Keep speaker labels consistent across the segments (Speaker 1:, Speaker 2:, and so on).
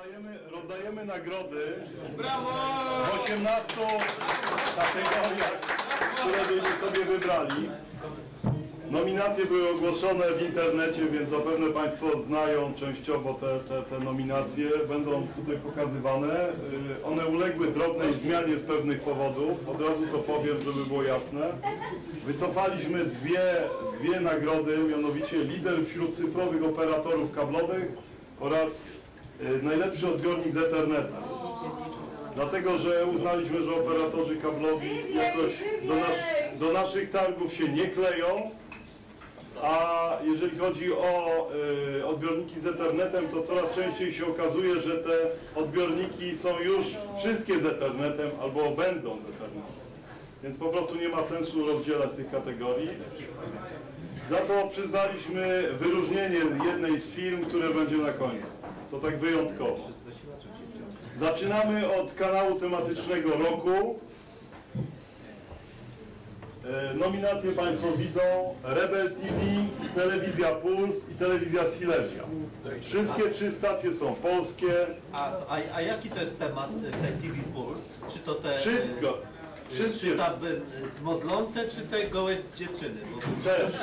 Speaker 1: Rozdajemy nagrody.
Speaker 2: Brawo!
Speaker 1: W 18 kategoriach, które byśmy sobie wybrali. Nominacje były ogłoszone w internecie, więc zapewne Państwo znają częściowo te nominacje. Będą tutaj pokazywane. One uległy drobnej zmianie z pewnych powodów. Od razu to powiem, żeby było jasne. Wycofaliśmy dwie nagrody, mianowicie lider wśród cyfrowych operatorów kablowych oraz najlepszy odbiornik z Ethernetem. Dlatego, że uznaliśmy, że operatorzy kablowi jakoś do naszych targów się nie kleją, a jeżeli chodzi o odbiorniki z Ethernetem, to coraz częściej się okazuje, że te odbiorniki są już wszystkie z Ethernetem albo będą z Ethernetem. Więc po prostu nie ma sensu rozdzielać tych kategorii. Za to przyznaliśmy wyróżnienie jednej z firm, które będzie na końcu. To tak wyjątkowo. Zaczynamy od kanału tematycznego roku. Nominacje Państwo widzą: Rebel TV, Telewizja Puls i Telewizja Silesia. Wszystkie 3 stacje są polskie.
Speaker 3: A jaki to jest temat tej TV Puls? Czy to te...
Speaker 1: Wszystko.
Speaker 3: Czy ta modlące, czy te gołe dziewczyny?
Speaker 1: Też.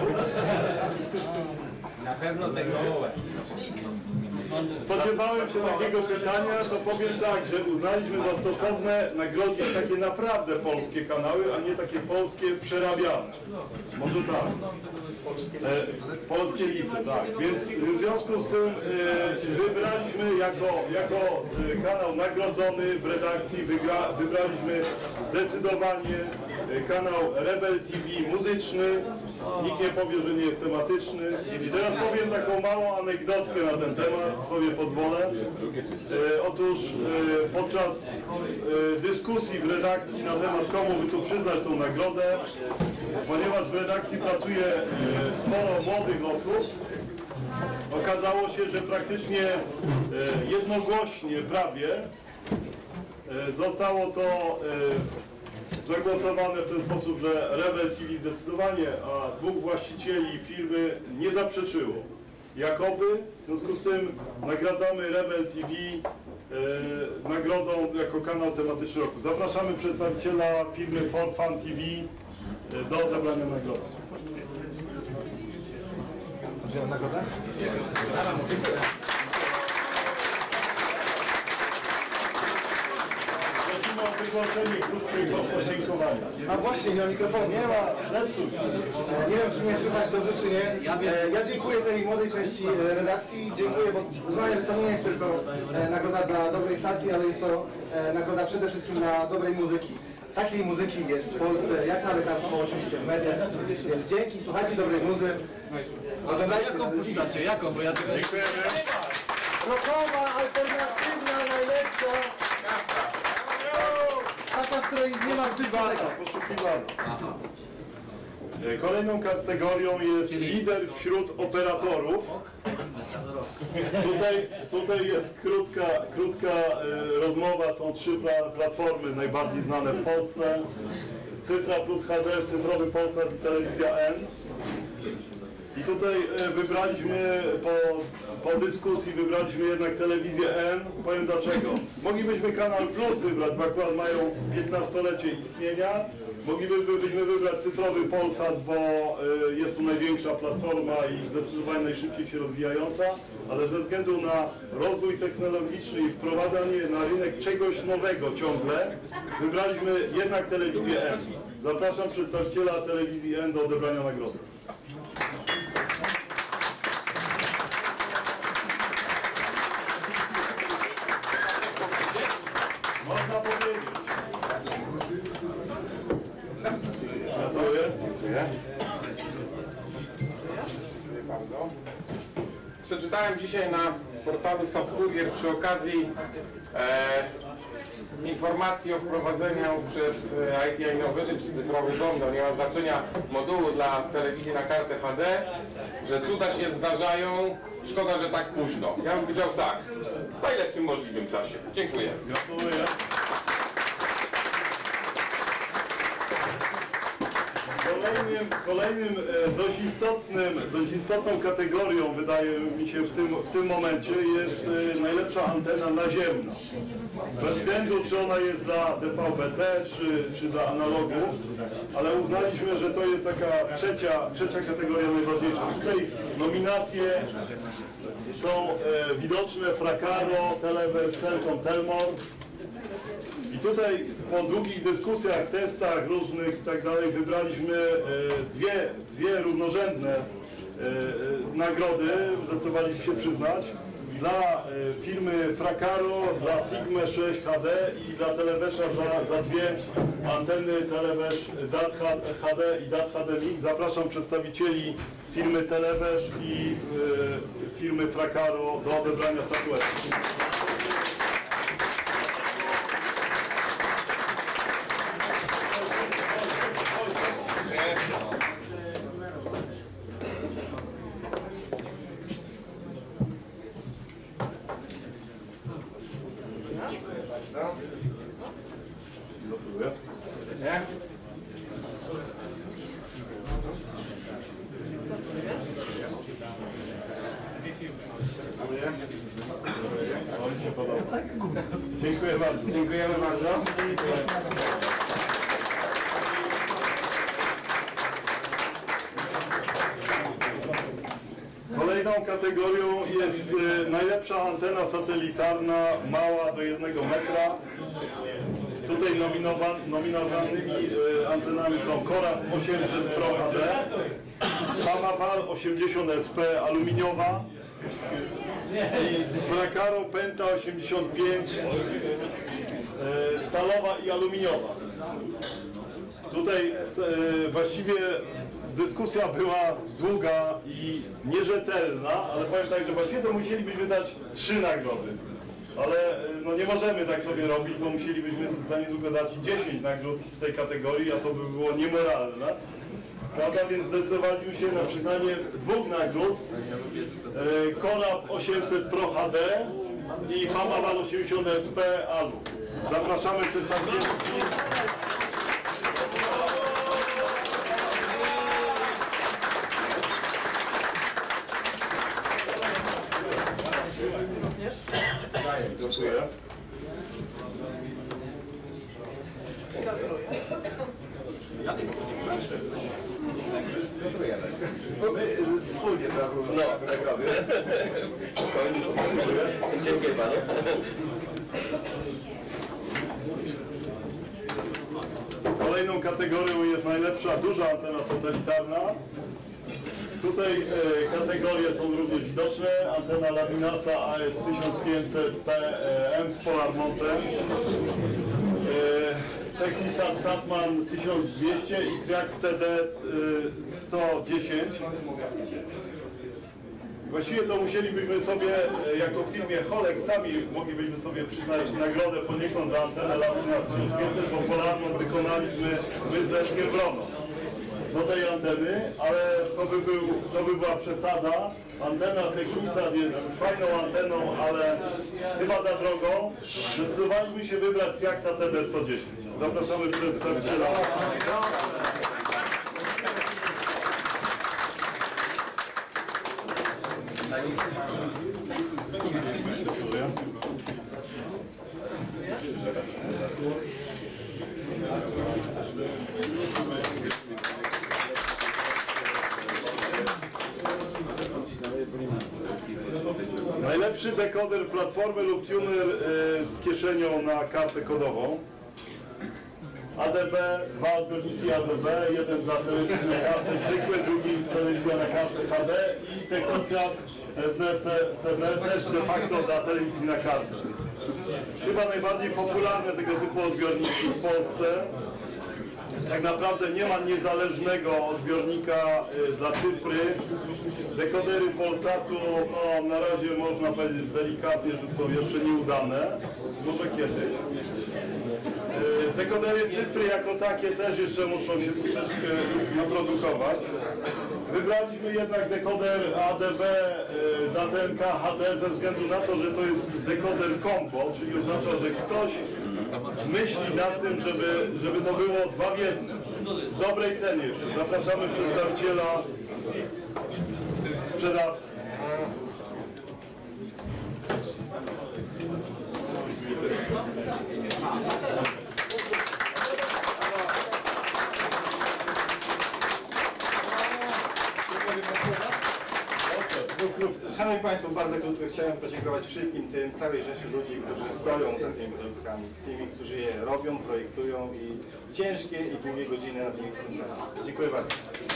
Speaker 2: Na pewno te gołe.
Speaker 1: Spodziewałem się takiego pytania, to powiem tak, że uznaliśmy za stosowne nagrodzić takie naprawdę polskie kanały, a nie takie polskie przerabiane. Może tak. Polskie lisy, tak. Więc w związku z tym wybraliśmy jako kanał nagrodzony w redakcji, wybraliśmy zdecydowanie kanał Rebel TV muzyczny. Nikt nie powie, że nie jest tematyczny. I teraz powiem taką małą anegdotkę na ten temat, sobie pozwolę. Otóż podczas dyskusji w redakcji na temat, komu by tu przyznać tą nagrodę, ponieważ w redakcji pracuje sporo młodych osób, okazało się, że praktycznie jednogłośnie prawie zostało to zagłosowane w ten sposób, że Rebel TV zdecydowanie, a 2 właścicieli firmy nie zaprzeczyło. Jakoby, w związku z tym nagradzamy Rebel TV nagrodą jako kanał tematyczny roku. Zapraszamy przedstawiciela firmy For Fun TV do odebrania nagrody.
Speaker 4: Wziąłem nagrodę?
Speaker 1: Prosimy o wygłoszenie krótkiego podziękowania.
Speaker 4: A właśnie, nie ma mikrofonu.
Speaker 1: Nie ma, lepszy.
Speaker 4: Nie wiem, czy mnie słychać dobrze, czy nie. Ja dziękuję tej młodej części redakcji. Dziękuję, bo uznaję, że to nie jest tylko nagroda dla dobrej stacji, ale jest to nagroda przede wszystkim dla dobrej muzyki. Takiej muzyki jest w Polsce, jak na lekarstwo, oczywiście w mediach. Więc dzięki, słuchajcie dobrej muzy. Oglądajcie.
Speaker 2: Jaką puszczacie? Jaką? Bo ja tego nie...
Speaker 4: Rockowa, alternatywna, najlepsza. Taka, w której nie ma
Speaker 1: Poszukiwana. Kolejną kategorią jest lider wśród operatorów. Tutaj jest krótka rozmowa, są 3 platformy najbardziej znane w Polsce. Cyfra plus HD, Cyfrowy Polsat i Telewizja N. I tutaj wybraliśmy, po dyskusji wybraliśmy jednak Telewizję N. Powiem dlaczego. Moglibyśmy Kanal Plus wybrać, bo akurat mają 15-lecie istnienia. Moglibyśmy wybrać Cyfrowy Polsat, bo jest to największa platforma i zdecydowanie najszybciej się rozwijająca, ale ze względu na rozwój technologiczny i wprowadzanie na rynek czegoś nowego ciągle, wybraliśmy jednak Telewizję N. Zapraszam przedstawiciela Telewizji N do odebrania nagrody. Można powiedzieć. Dziękuję.
Speaker 5: Dziękuję bardzo. Przeczytałem dzisiaj na portalu SubCourier przy okazji informacji o wprowadzeniu przez IT Innovation, czy Cyfrowy Dom, nie ma znaczenia, modułu dla telewizji na kartę HD, że cuda się zdarzają, szkoda, że tak późno. Ja bym powiedział tak, w najlepszym możliwym czasie. Dziękuję.
Speaker 1: Gratuluję. Kolejnym dość istotną kategorią, wydaje mi się, w tym momencie jest najlepsza najlepsza antena naziemna. Bez względu, czy ona jest dla DVB-T, czy dla analogu, ale uznaliśmy, że to jest taka trzecia kategoria najważniejsza. Tutaj nominacje są widoczne: Fracaro, Televerse, Telkom, Telmor. I tutaj po długich dyskusjach, testach różnych i tak dalej wybraliśmy dwie równorzędne nagrody, zdecydowaliśmy się przyznać, dla firmy Fracaro, dla Sigma 6 HD i dla Televersa za dwie anteny Televerse DAT HD i DAT HD Mix. Zapraszam przedstawicieli firmy Televerse i firmy Fracaro do odebrania statuetki. Dziękuję bardzo.
Speaker 2: Dziękujemy bardzo.
Speaker 1: Kolejną kategorią jest najlepsza antena satelitarna, mała do 1 metra. Tutaj nominowanymi antenami są Cora 800 Pro HD, Famaval 80 SP aluminiowa i Fracaro Penta 85 stalowa i aluminiowa. Tutaj właściwie dyskusja była długa i nierzetelna, ale powiem tak, że właściwie to musielibyśmy dać 3 nagrody. Ale no nie możemy tak sobie robić, bo musielibyśmy za niedługo dać 10 nagród w tej kategorii, a to by było niemoralne. Prawda? Więc zdecydowaliśmy się na przyznanie 2 nagród. Colab 800 Pro HD i Famaval 80 SP Alu. Zapraszamy przedstawicieli. Dziękuję.
Speaker 2: Wspólnie nagrody. W końcu. Dziękuję panu.
Speaker 1: Kolejną kategorią jest najlepsza duża antena satelitarna. Tutaj kategorie są również widoczne. Antena Laminasa AS1500PM z Polar Montem, Technisat Satman 1200 i Triax TD 110. Właściwie to musielibyśmy sobie, jako w firmie Holek, sami moglibyśmy sobie przyznać nagrodę poniekąd za antenę Laminasa 1500, bo Polarmont wykonaliśmy my z Leszkiem Wroną do tej anteny, ale to by była przesada. Antena Technisat jest fajną anteną, ale chyba za drogą. Zdecydowaliśmy się wybrać Triaxa TD 110. Zapraszamy przedstawiciela. Najlepszy dekoder platformy lub tuner z kieszenią na kartę kodową. ADB, 2 odbiorniki ADB, jeden dla telewizji na kartę zwykłe, drugi telewizja na kartę HD i Technisat SNC-CD też de facto dla telewizji na kartę. Chyba najbardziej popularne tego typu odbiorniki w Polsce. Tak naprawdę nie ma niezależnego odbiornika dla cyfry. Dekodery Polsatu, no, na razie można powiedzieć delikatnie, że są jeszcze nieudane. Może kiedyś. Dekodery cyfry jako takie też jeszcze muszą się troszeczkę naprodukować. Wybraliśmy jednak dekoder ADB na DNK HD ze względu na to, że to jest dekoder combo, czyli oznacza, że ktoś myśli nad tym, żeby to było 2 w 1. W dobrej cenie jeszcze. Zapraszamy przedstawiciela sprzedawcy.
Speaker 4: bardzo krótko chciałem podziękować wszystkim tym, całej rzeszy ludzi, którzy stoją za tymi produktami, tymi, którzy je robią, projektują i ciężkie i długie godziny na tymi spędzają. Dziękuję bardzo.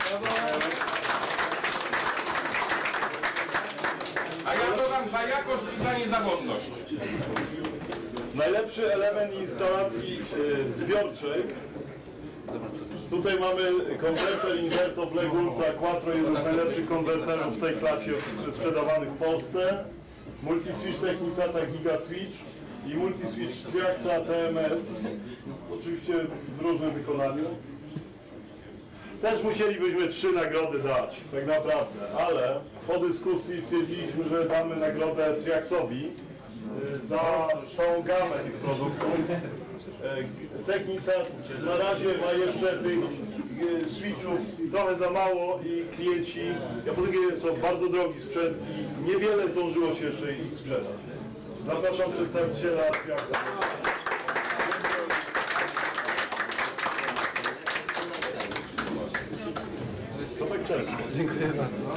Speaker 5: A ja dodam za jakość i za niezawodność.
Speaker 1: Najlepszy element instalacji zbiorczej. Tutaj mamy konwerter Inverto Black Ultra Quattro, jeden z najlepszych konwerterów w tej klasie sprzedawanych w Polsce. Multiswitch Technisata Giga Switch i Multiswitch Triaxa TMS, oczywiście w różnym wykonaniu. Też musielibyśmy 3 nagrody dać, tak naprawdę, ale po dyskusji stwierdziliśmy, że damy nagrodę Triaxowi za całą gamę tych produktów. Technisat na razie ma jeszcze tych switchów trochę za mało i klienci, a po drugie jest to bardzo drogi sprzęt i niewiele zdążyło się jeszcze ich sprzedać. Zapraszam przedstawiciela Triaxa. To tak często.
Speaker 4: Dziękuję bardzo.